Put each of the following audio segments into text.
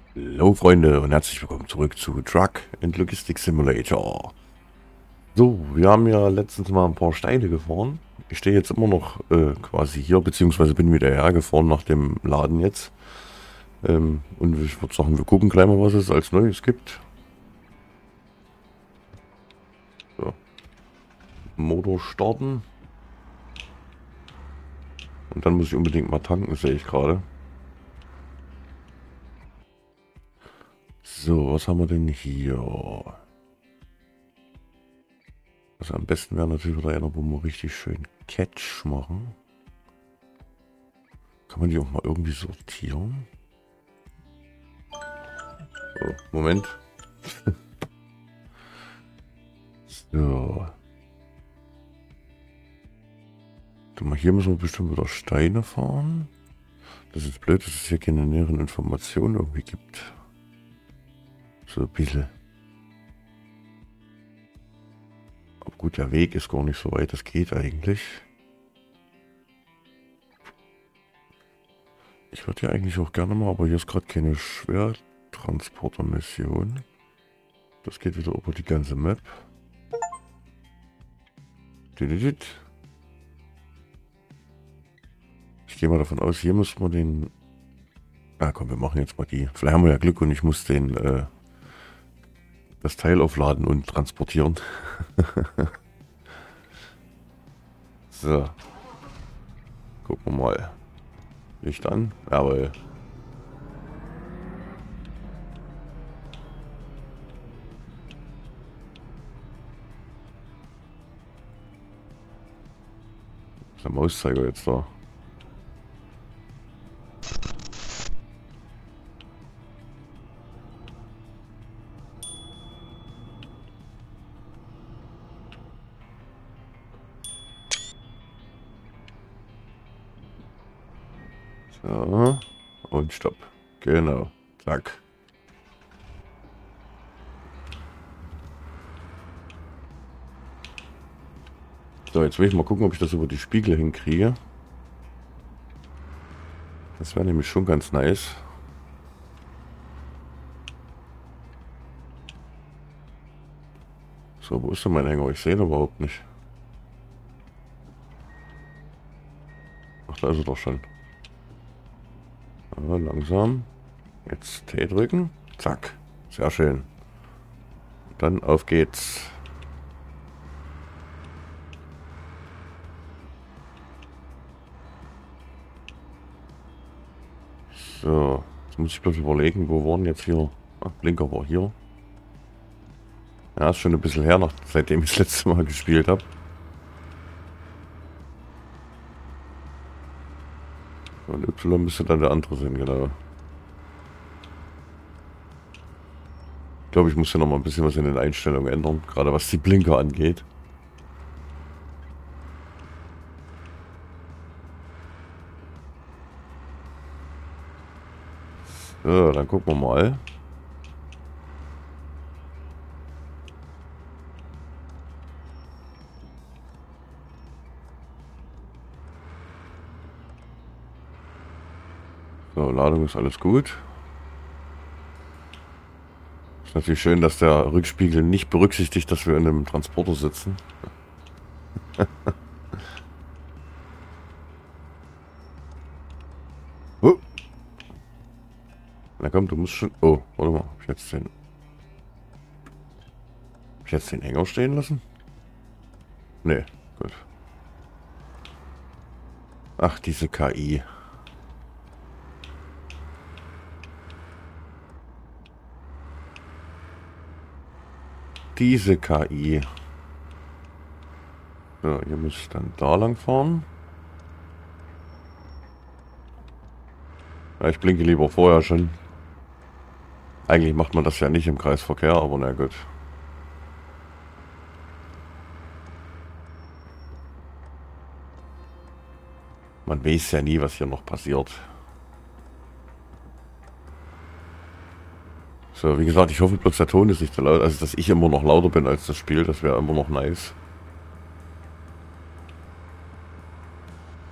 Hallo Freunde und herzlich willkommen zurück zu Truck and Logistics Simulator. So, wir haben ja letztens mal ein paar Steine gefahren. Ich stehe jetzt immer noch quasi hier, beziehungsweise bin wieder hergefahren nach dem Laden jetzt. Und ich würde sagen, wir gucken gleich mal, was es als Neues gibt. So, Motor starten. Und dann muss ich unbedingt mal tanken, sehe ich gerade. So, was haben wir denn hier? Also am besten wäre natürlich wieder einer, wo wir richtig schön Catch machen. Kann man die auch mal irgendwie sortieren? Oh, Moment. So. Guck mal, hier müssen wir bestimmt wieder Steine fahren. Das ist blöd, dass es hier keine näheren Informationen irgendwie gibt. So ein bisschen. Aber gut, der Weg ist gar nicht so weit, das geht eigentlich. Ich würde ja eigentlich auch gerne mal, aber hier ist gerade keine Schwertransporter-Mission. Das geht wieder über die ganze Map. Ich gehe mal davon aus, hier müssen wir den... Ah komm, wir machen jetzt mal die. Vielleicht haben wir ja Glück und ich muss den das Teil aufladen und transportieren. So. Gucken wir mal. Licht an. Jawohl. Ist der Mauszeiger jetzt da? So. Und Stopp. Genau. Zack. So, jetzt will ich mal gucken, ob ich das über die Spiegel hinkriege. Das wäre nämlich schon ganz nice. So, wo ist denn mein Hänger? Ich sehe ihn überhaupt nicht. Ach, da ist er doch schon. Aber langsam. Jetzt T drücken. Zack. Sehr schön. Dann auf geht's. So. Jetzt muss ich bloß überlegen, wo waren jetzt hier... Ach, Blinker war hier. Ja, ist schon ein bisschen her, seitdem ich das letzte Mal gespielt habe. Und Y müsste dann der andere sein, genau. Ich glaube, ich muss hier noch mal ein bisschen was in den Einstellungen ändern, gerade was die Blinker angeht. So, dann gucken wir mal. So, Ladung ist alles gut. Ist natürlich schön, dass der Rückspiegel nicht berücksichtigt, dass wir in einem Transporter sitzen. Oh. Na komm, du musst schon... Oh, warte mal. Hab ich jetzt den Hänger stehen lassen? Nee, gut. Ach, diese KI. Diese KI. So, hier muss ich dann da lang fahren. Ja, ich blinke lieber vorher schon. Eigentlich macht man das ja nicht im Kreisverkehr, aber na gut. Man weiß ja nie, was hier noch passiert. So, wie gesagt, ich hoffe bloß der Ton ist nicht zu laut. Also, dass ich immer noch lauter bin als das Spiel, das wäre immer noch nice.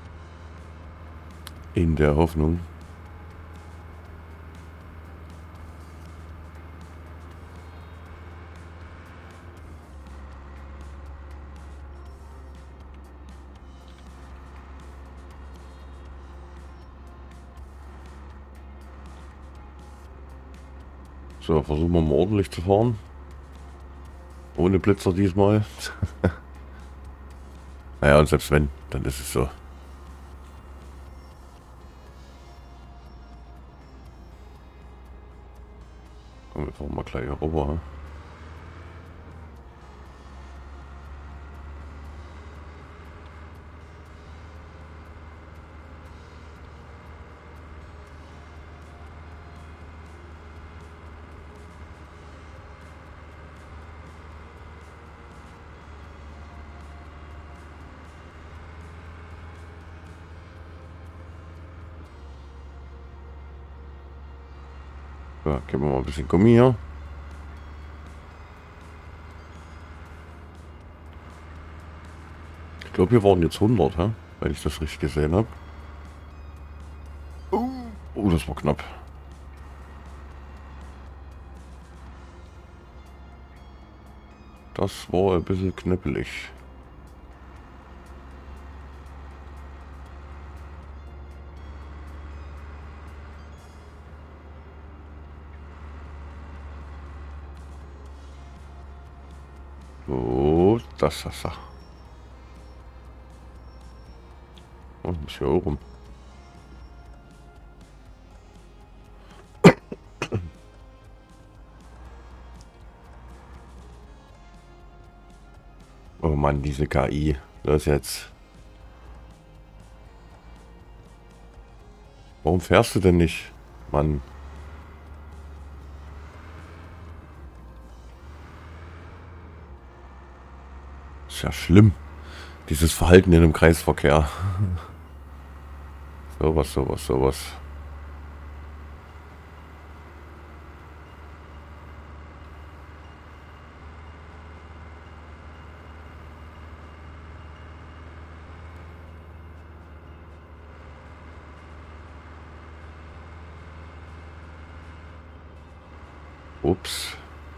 In der Hoffnung. So, versuchen wir mal ordentlich zu fahren. Ohne Blitzer diesmal. Naja, und selbst wenn, dann ist es so. Komm, wir fahren mal gleich hier rüber. Ja, geben wir mal ein bisschen Gummi hier. Ich glaube, wir waren jetzt 100, hä? Wenn ich das richtig gesehen habe. Oh, das war knapp. Das war ein bisschen knippelig. So, das ist er. Und muss hier oben. Oh Mann, diese KI. Das jetzt. Warum fährst du denn nicht? Mann. Ist ja schlimm. Dieses Verhalten in einem Kreisverkehr. Sowas, sowas, sowas. Ups.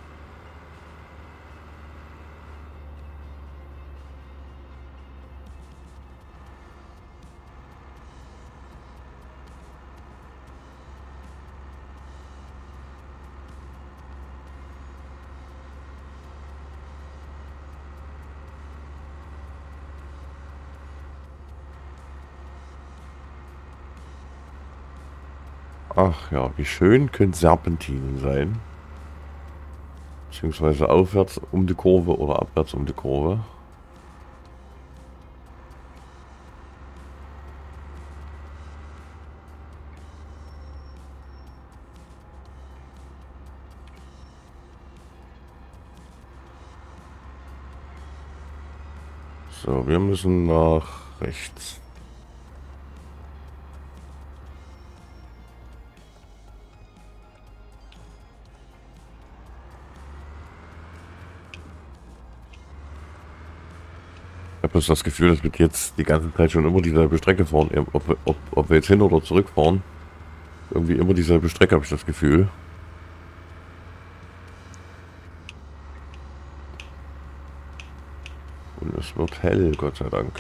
Ach ja, wie schön können Serpentinen sein. Beziehungsweise aufwärts um die Kurve oder abwärts um die Kurve. So, wir müssen nach rechts. Ich habe bloß das Gefühl, dass wir jetzt die ganze Zeit schon immer dieselbe Strecke fahren. Ob wir jetzt hin oder zurück fahren. Irgendwie immer dieselbe Strecke, habe ich das Gefühl. Und es wird hell, Gott sei Dank.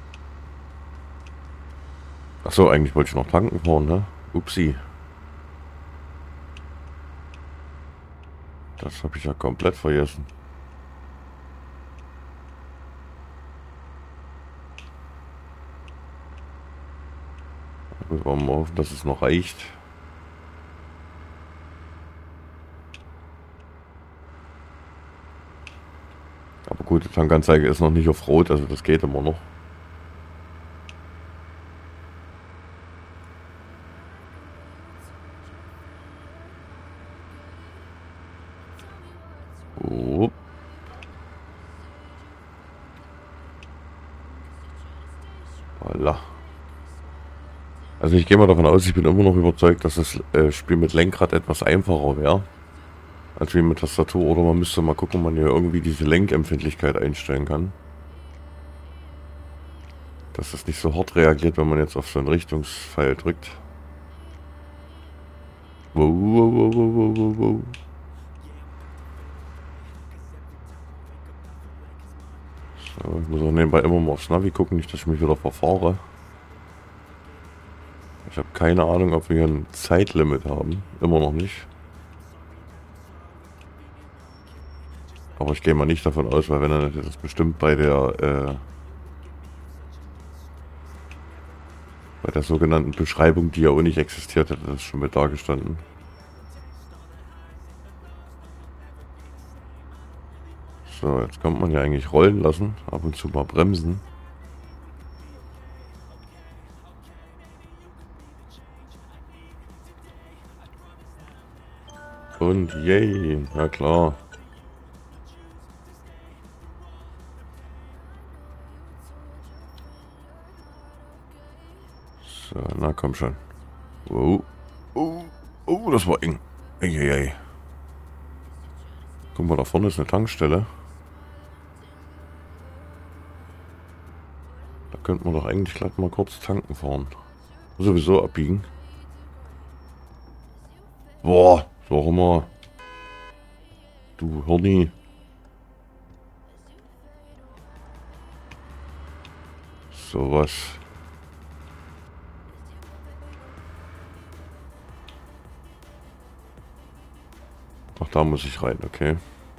Achso, eigentlich wollte ich noch tanken fahren, ne? Upsi. Das habe ich ja komplett vergessen. Wollen wir mal hoffen, dass es noch reicht. Aber gut, die Tankanzeige ist noch nicht auf Rot, also das geht immer noch. Oh. Voilà. Also ich gehe mal davon aus, ich bin immer noch überzeugt, dass das Spiel mit Lenkrad etwas einfacher wäre. Als wie mit Tastatur. Oder man müsste mal gucken, ob man hier irgendwie diese Lenkempfindlichkeit einstellen kann. Dass das nicht so hart reagiert, wenn man jetzt auf so einen Richtungspfeil drückt. Wow, wow, wow, wow, wow, wow. So, ich muss auch nebenbei immer mal aufs Navi gucken, nicht, dass ich mich wieder verfahre. Ich habe keine Ahnung, ob wir hier ein Zeitlimit haben. Immer noch nicht. Aber ich gehe mal nicht davon aus, weil wenn er das bestimmt bei der sogenannten Beschreibung, die ja auch nicht existiert, hätte das schon mit dargestanden. So, jetzt kann man ja eigentlich rollen lassen, ab und zu mal bremsen. Und yay, na klar. So, na komm schon. Oh, oh, oh, das war eng. Eieiei. Guck mal, da vorne ist eine Tankstelle. Da könnte man doch eigentlich gleich mal kurz tanken fahren. Sowieso abbiegen. Boah, sag mal. Du Horni. Sowas. Ach, da muss ich rein, okay.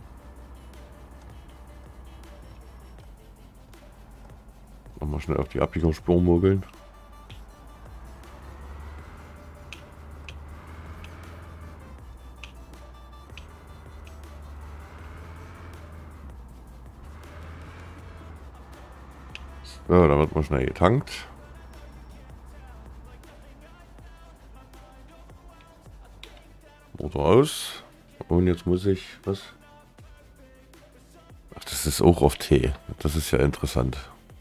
Nochmal schnell auf die Abbiegungsspur mogeln. So, da wird mal schnell getankt. Motor aus. Und jetzt muss ich... Was? Ach, das ist auch auf T. Das ist ja interessant.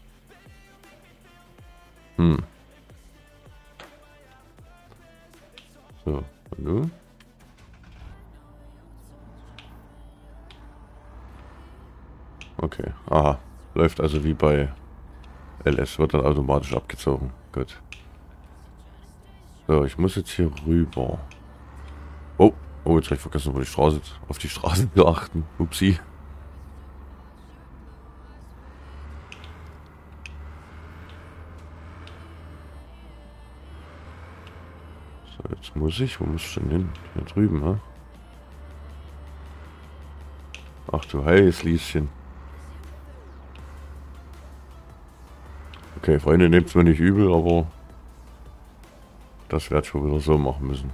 So, hallo? Okay, aha. Läuft also wie bei LS, wird dann automatisch abgezogen. Gut. So, ich muss jetzt hier rüber. Oh, oh, jetzt habe ich vergessen, auf die Straße zu achten. Upsi. So, jetzt muss ich, wo muss ich denn hin? Hier drüben, ha? Ach du heißes Lieschen. Okay, Freunde, nehmt es mir nicht übel, aber das werde ich schon wieder so machen müssen.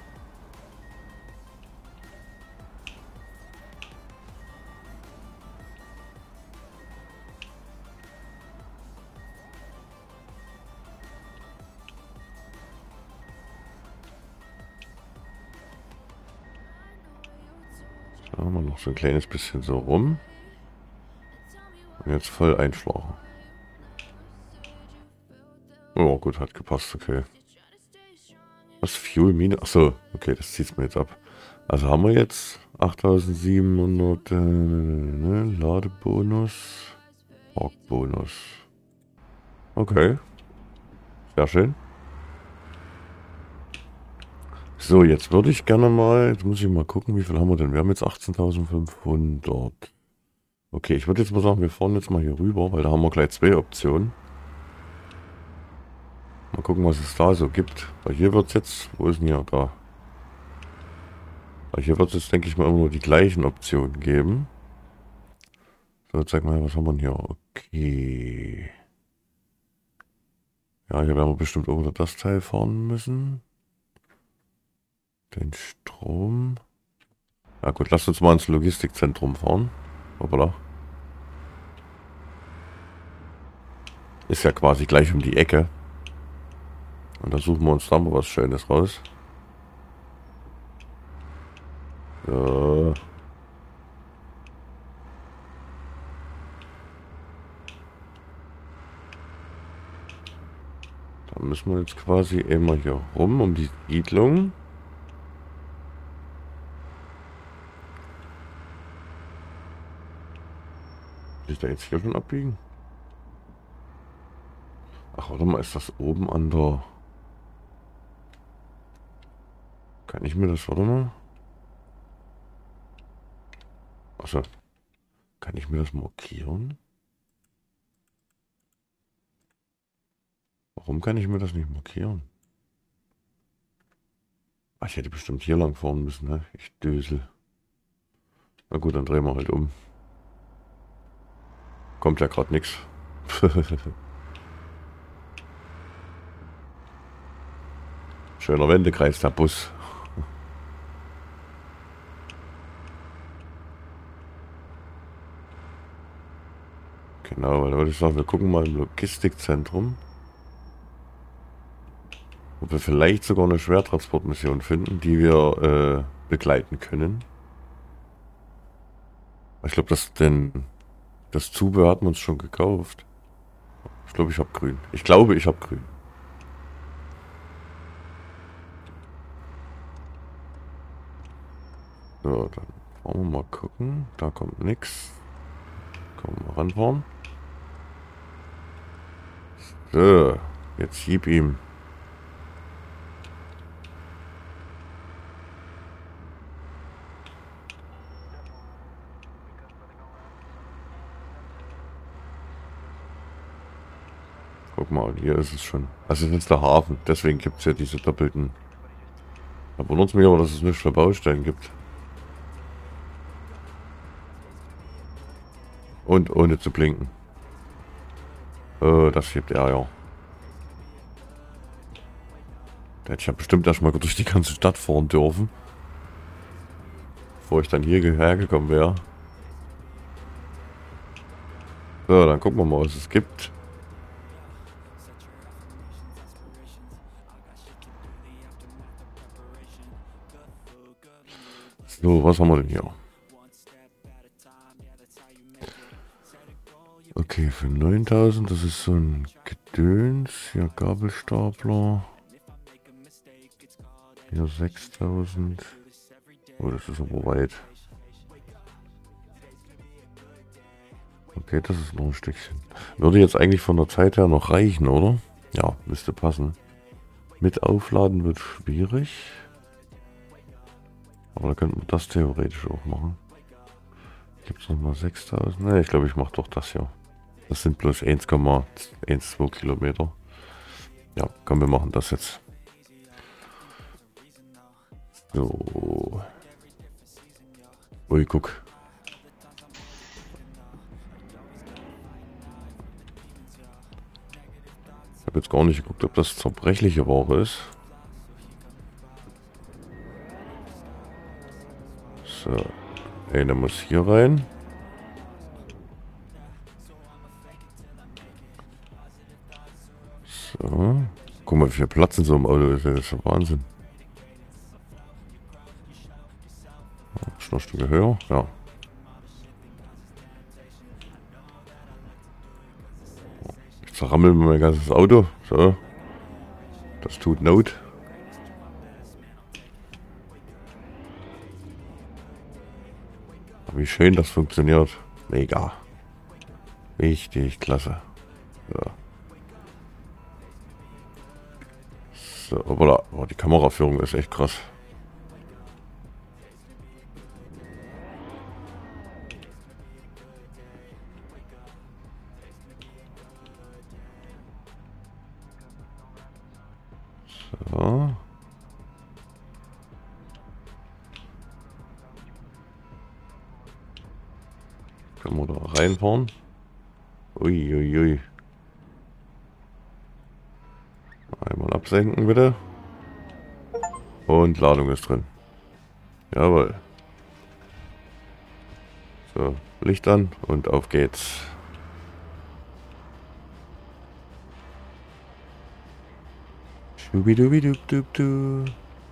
Da haben wir noch so ein kleines bisschen so rum. Und jetzt voll einschlagen. Oh gut, hat gepasst, okay. Was? Fuel Mine? Achso, okay, das zieht mir jetzt ab. Also haben wir jetzt 8700 Ladebonus, Parkbonus. Okay, sehr schön. So, jetzt würde ich gerne mal, jetzt muss ich mal gucken, wie viel haben wir denn? Wir haben jetzt 18.500. Okay, ich würde jetzt mal sagen, wir fahren jetzt mal hier rüber, weil da haben wir gleich zwei Optionen. Mal gucken, was es da so gibt. Weil hier wird es jetzt, wo ist denn hier? Da. Weil hier wird es jetzt, denke ich mal, immer nur die gleichen Optionen geben. So, zeig mal, was haben wir denn hier? Okay. Ja, hier werden wir bestimmt auch wieder das Teil fahren müssen. Den Strom. Ja gut, lasst uns mal ins Logistikzentrum fahren. Hoppala. Ist ja quasi gleich um die Ecke. Und da suchen wir uns da mal was Schönes raus. So. Da müssen wir jetzt quasi immer hier rum um die Siedlung. Will ich da jetzt hier schon abbiegen? Ach, warte mal, ist das oben an der... Kann ich mir das, warte mal? Achso. Kann ich mir das markieren? Warum kann ich mir das nicht markieren? Ach, ich hätte bestimmt hier lang fahren müssen, ne? Ich dösel. Na gut, dann drehen wir halt um. kommt ja gerade nichts. Schöner Wendekreis, der Bus. Genau, weil da würde ich sagen, wir gucken mal im Logistikzentrum, ob wir vielleicht sogar eine Schwertransportmission finden, die wir begleiten können. Ich glaube, das Zubehör hatten wir uns schon gekauft. Ich glaube, ich habe grün. Ich glaube, ich habe grün. So, dann wollen wir mal gucken. Da kommt nichts. Können wir mal ranfahren. So, jetzt gib ihm. Guck mal, hier ist es schon. Also das ist der Hafen. Deswegen gibt es ja diese doppelten. Da wundert es mich aber, dass es nicht für Baustellen gibt. Und ohne zu blinken. Oh, das gibt Ärger. Da hätte ich ja bestimmt erstmal durch die ganze Stadt fahren dürfen. Bevor ich dann hierher gekommen wäre. So, dann gucken wir mal, was es gibt. So, was haben wir denn hier? Okay, für 9000, das ist so ein Gedöns. Hier Gabelstapler. Hier 6000. Oh, das ist aber weit. Okay, das ist noch ein Stückchen. Würde jetzt eigentlich von der Zeit her noch reichen, oder? Ja, müsste passen. Mit Aufladen wird schwierig. Aber da könnten wir das theoretisch auch machen. Gibt es nochmal 6000? Ne, ich glaube, ich mache doch das hier. Das sind bloß 1,12 Kilometer. Ja, komm, wir machen das jetzt. So. Ui, guck. Ich habe jetzt gar nicht geguckt, ob das zerbrechliche Ware ist. So. Eine muss hier rein. So. Guck mal, wie viel Platz in so einem Auto ist. Das ist ja Wahnsinn. Ist noch ein Stück höher? Ja. Ich zerrammel mir mein ganzes Auto. So. Das tut Not. Wie schön das funktioniert. Mega. Richtig klasse. So. So, aber oh, die Kameraführung ist echt krass. So. Können wir da reinfahren? Uiuiui. Ui, ui. Einmal absenken bitte. Und Ladung ist drin. Jawohl. So, Licht an und auf geht's. Schubidubidubidubidu.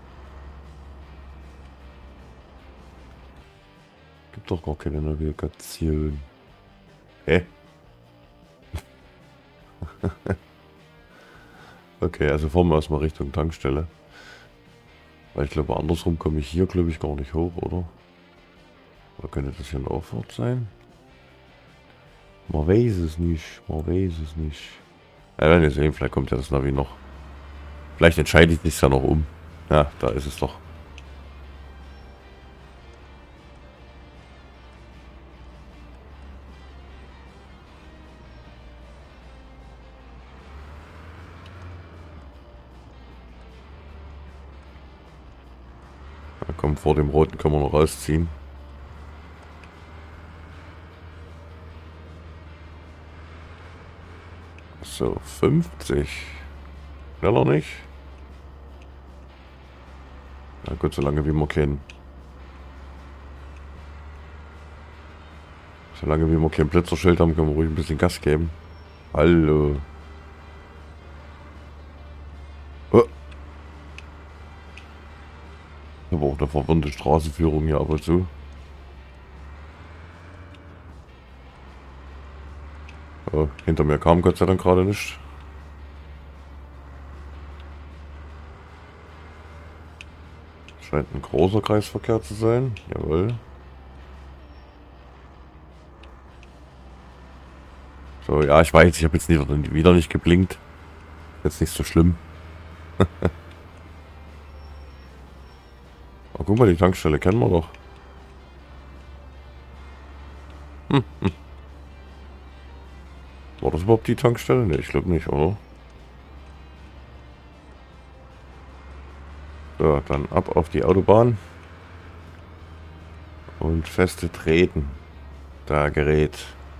Gibt doch gar keine Navigation. Hä? Okay, also fahren wir erstmal Richtung Tankstelle. Weil ich glaube, andersrum komme ich hier, glaube ich, gar nicht hoch, oder? Oder könnte das hier ein Aufwärts sein? Man weiß es nicht, man weiß es nicht. Ja, werden wir sehen, vielleicht kommt ja das Navi noch. Vielleicht entscheide ich sich ja noch um. Ja, da ist es doch. Ja, komm, vor dem Roten können wir noch rausziehen. So, 50. Schneller nicht. Na gut, solange wie wir keinen. Solange wie wir kein Blitzerschild haben, können wir ruhig ein bisschen Gas geben. Hallo. Oh. Aber auch eine verwirrende Straßenführung hier ab und zu. Oh, hinter mir kam Gott sei Dank gerade nicht. Scheint ein großer Kreisverkehr zu sein. Jawohl. So, ja, ich weiß, ich habe jetzt wieder nicht geblinkt. Jetzt nicht so schlimm. Oh, guck mal, die Tankstelle kennen wir doch. War das überhaupt die Tankstelle? Ne, ich glaube nicht, oder? So, dann ab auf die Autobahn. Und feste treten. Da Gerät.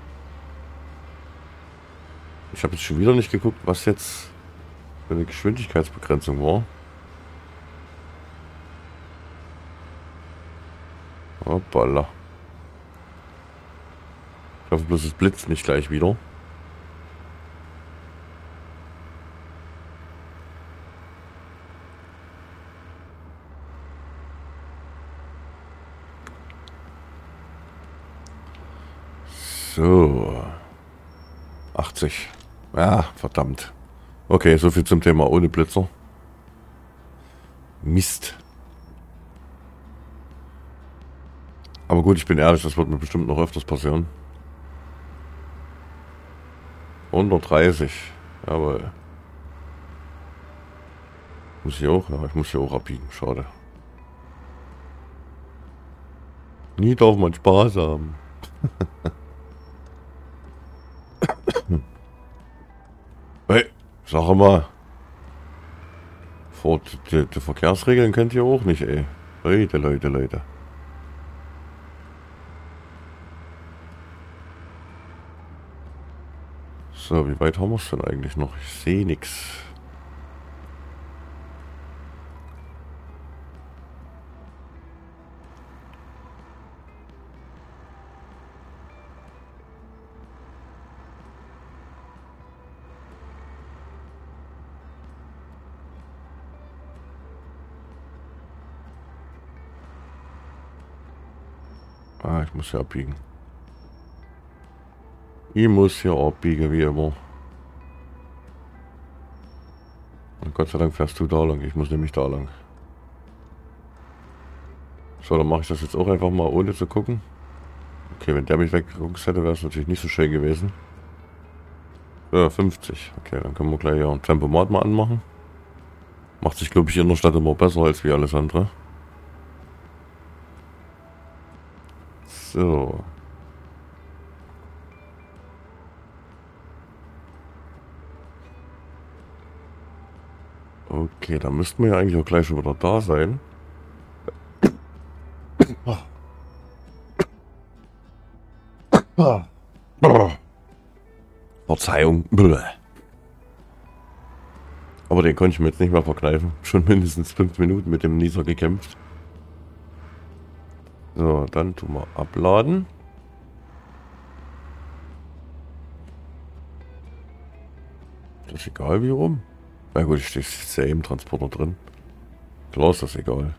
Ich habe jetzt schon wieder nicht geguckt, was jetzt für eine Geschwindigkeitsbegrenzung war. Hoppala. Ich hoffe bloß, es blitzt nicht gleich wieder. So. 80. Ja, verdammt. Okay, so viel zum Thema ohne Blitzer. Mist. Aber gut, ich bin ehrlich, das wird mir bestimmt noch öfters passieren. 130. Jawohl. Muss ich auch? Ja, ich muss hier auch abbiegen. Schade. Nie darf man Spaß haben. Hey, sag mal. Die Verkehrsregeln kennt ihr auch nicht, ey. Leute. So, wie weit haben wir es denn eigentlich noch? Ich sehe nichts. Ah, ich muss hier abbiegen. Ich muss hier abbiegen, wie immer. Und Gott sei Dank fährst du da lang. Ich muss nämlich da lang. So, dann mache ich das jetzt auch einfach mal ohne zu gucken. Okay, wenn der mich weggeguckt hätte, wäre es natürlich nicht so schön gewesen. Ja, 50. Okay, dann können wir gleich ja ein Tempomat mal anmachen. Macht sich, glaube ich, in der Stadt immer besser als wie alles andere. So. Okay, dann müssten wir ja eigentlich auch gleich schon wieder da sein. Verzeihung. Aber den konnte ich mir jetzt nicht mehr verkneifen. Schon mindestens 5 Minuten mit dem Nieser gekämpft. So, dann tun wir abladen. Das ist egal wie rum. Na gut, ich stehe ja im Transporter drin. Klar ist das egal.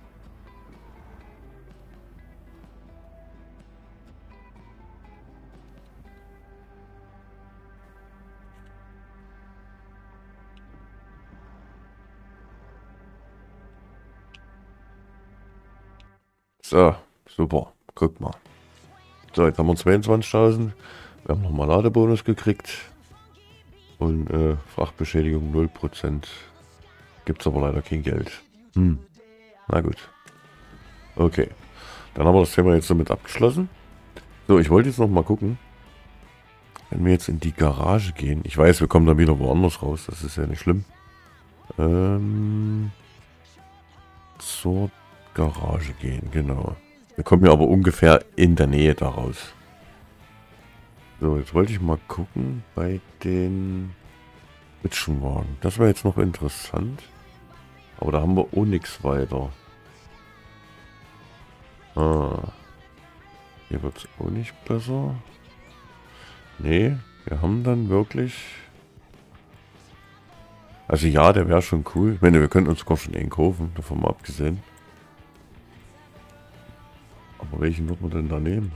So, super. Guck mal. So, jetzt haben wir 22.000. Wir haben nochmal Ladebonus gekriegt. Und Frachtbeschädigung 0%. Gibt es aber leider kein Geld. Na gut. Okay. Dann haben wir das Thema jetzt somit abgeschlossen. So, ich wollte jetzt noch mal gucken. Wenn wir jetzt in die Garage gehen. Ich weiß, wir kommen dann wieder woanders raus. Das ist ja nicht schlimm. Zur Garage gehen, genau. Wir kommen ja aber ungefähr in der Nähe daraus. So, jetzt wollte ich mal gucken bei den Bitchenwagen. Das wäre jetzt noch interessant. Aber da haben wir auch nichts weiter. Ah. Hier wird es auch nicht besser. Nee, wir haben dann wirklich... Also ja, der wäre schon cool. Ich meine, wir könnten uns sogar schon einen kaufen, davon mal abgesehen. Aber welchen wird man denn da nehmen?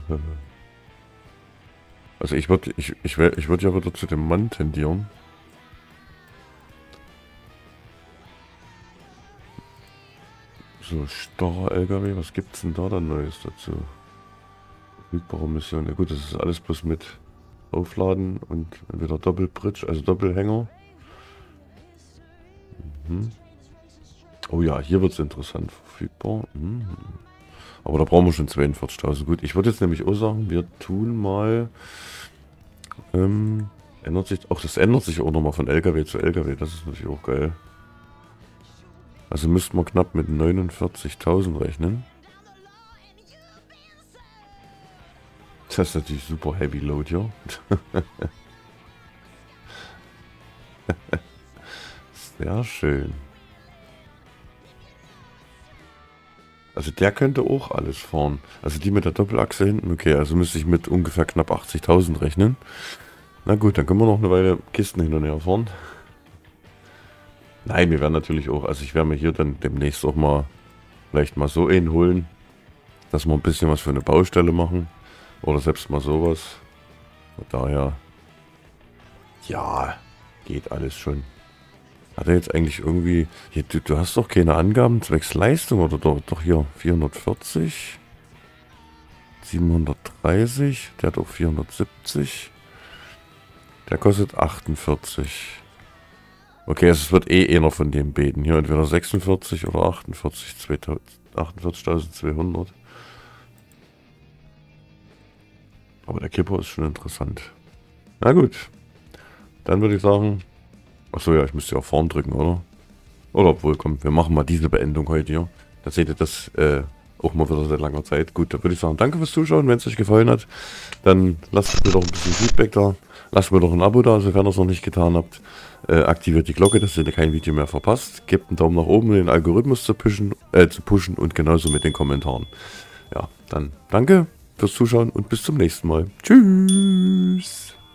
Also ich würde würd ja wieder zu dem Mann tendieren. So, starrer LKW, was gibt's denn da dann Neues dazu? Verfügbare Mission. Ja gut, das ist alles bloß mit Aufladen und entweder Doppelbridge, also Doppelhänger. Mhm. Oh ja, hier wird es interessant verfügbar. Mhm. Aber da brauchen wir schon 42.000. Gut, ich würde jetzt nämlich auch sagen, wir tun mal... ändert sich... Auch das ändert sich auch nochmal von LKW zu LKW. Das ist natürlich auch geil. Also müssten wir knapp mit 49.000 rechnen. Das ist natürlich super Heavy Load, ja. Sehr schön. Also der könnte auch alles fahren. Also die mit der Doppelachse hinten, okay, also müsste ich mit ungefähr knapp 80.000 rechnen. Na gut, dann können wir noch eine Weile Kisten hin und her fahren. Nein, wir werden natürlich auch, also ich werde mir hier dann demnächst auch mal, vielleicht mal so einen holen, dass wir ein bisschen was für eine Baustelle machen. Oder selbst mal sowas. Von daher, ja, geht alles schon. Hat er jetzt eigentlich irgendwie... Hier, du hast doch keine Angaben zwecks Leistung, oder doch hier 440, 730, der hat auch 470, der kostet 48. Okay, also es wird eh einer von den beiden. Hier entweder 46 oder 48, 48.200. Aber der Kipper ist schon interessant. Na gut, dann würde ich sagen... Achso, ja, ich müsste ja auf Form drücken, oder? Oder obwohl, komm, wir machen mal diese Beendung heute hier. Da seht ihr das auch mal wieder seit langer Zeit. Gut, da würde ich sagen, danke fürs Zuschauen. Wenn es euch gefallen hat, dann lasst mir doch ein bisschen Feedback da. Lasst mir doch ein Abo da, sofern ihr es noch nicht getan habt. Aktiviert die Glocke, dass ihr kein Video mehr verpasst. Gebt einen Daumen nach oben, um den Algorithmus zu pushen und genauso mit den Kommentaren. Ja, dann danke fürs Zuschauen und bis zum nächsten Mal. Tschüss!